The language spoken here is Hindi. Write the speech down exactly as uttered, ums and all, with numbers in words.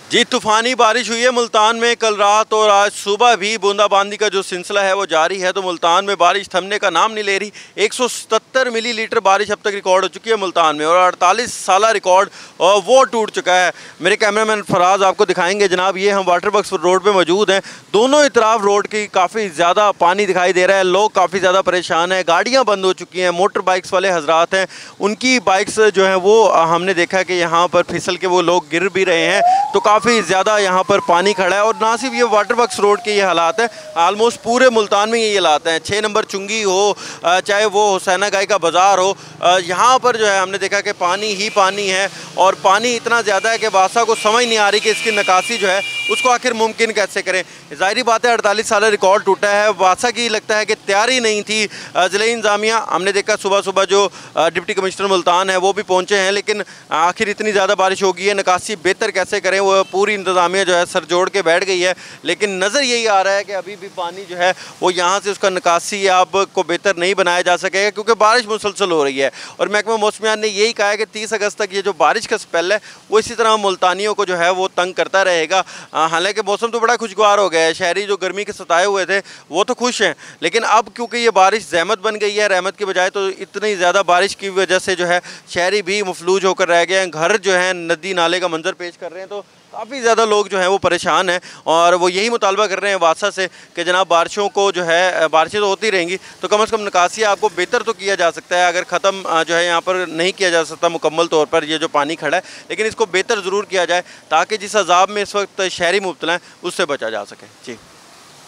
जी, तूफ़ानी बारिश हुई है मुल्तान में कल रात और आज सुबह भी बूंदाबांदी का जो सिलसिला है वो जारी है। तो मुल्तान में बारिश थमने का नाम नहीं ले रही। एक सौ सत्तर मिलीलीटर बारिश अब तक रिकॉर्ड हो चुकी है मुल्तान में और अड़तालीस साला रिकॉर्ड वो टूट चुका है। मेरे कैमरामैन फराज आपको दिखाएंगे। जनाब, ये हम वाटर वर्क्स रोड पर मौजूद हैं। दोनों ही तरफ रोड की काफ़ी ज़्यादा पानी दिखाई दे रहा है। लोग काफ़ी ज़्यादा परेशान हैं, गाड़ियाँ बंद हो चुकी हैं। मोटर बाइक्स वाले हजरात हैं, उनकी बाइक्स जो हैं वो हमने देखा कि यहाँ पर फिसल के वो लोग गिर भी रहे हैं। तो काफ़ी ज़्यादा यहाँ पर पानी खड़ा है और ना सिर्फ ये वाटर वर्क्स रोड के ये हालात है, आलमोस्ट पूरे मुल्तान में ये हालात हैं। छः नंबर चुंगी हो, चाहे वो हुसैना गाय का बाज़ार हो, यहाँ पर जो है हमने देखा कि पानी ही पानी है और पानी इतना ज़्यादा है कि बादशाह को समझ नहीं आ रही कि इसकी निकासी जो है उसको आखिर मुमकिन कैसे करें। ज़ाहिरी बात है अड़तालीस साल रिकॉर्ड टूटा है। बादशाह की लगता है कि तैयारी नहीं थी। ज़िले इंतज़ामिया हमने देखा सुबह सुबह जो डिप्टी कमिश्नर मुल्तान है वो भी पहुँचे हैं, लेकिन आखिर इतनी ज़्यादा बारिश हो गई है, निकासी बेहतर कैसे करें वो पूरी इंतज़ामिया जो है सर जोड़ के बैठ गई है। लेकिन नज़र यही आ रहा है कि अभी भी पानी जो है वो यहाँ से उसका निकासी आपको बेहतर नहीं बनाया जा सकेगा क्योंकि बारिश मुसलसल हो रही है। और महकमा मौसमियात ने यही कहा है कि तीस अगस्त तक ये जो बारिश का स्पेल है वो इसी तरह मुल्तानियों को जो है वो तंग करता रहेगा। हालांकि मौसम तो बड़ा खुशगवार हो गया है, शहरी जो गर्मी के सताए हुए थे वो तो खुश हैं, लेकिन अब क्योंकि ये बारिश ज़हमत बन गई है रहमत की बजाय, तो इतनी ज़्यादा बारिश की वजह से जो है शहरी भी मफलूज होकर रह गए हैं। घर जो है नदी नाले का मंजर पेश कर रहे हैं। तो काफ़ी ज़्यादा लोग जो हैं वो परेशान हैं और वो यही मुतालबा कर रहे हैं बादशाह से कि जनाब बारिशों को जो है, बारिशें तो होती रहेंगी तो कम से कम निकासी आपको बेहतर तो किया जा सकता है। अगर ख़त्म जो है यहाँ पर नहीं किया जा सकता मुकम्मल तौर पर ये जो पानी खड़ा है, लेकिन इसको बेहतर ज़रूर किया जाए ताकि जिस अजाब में इस वक्त शहरी मुब्तला हैं उससे बचा जा सके। जी।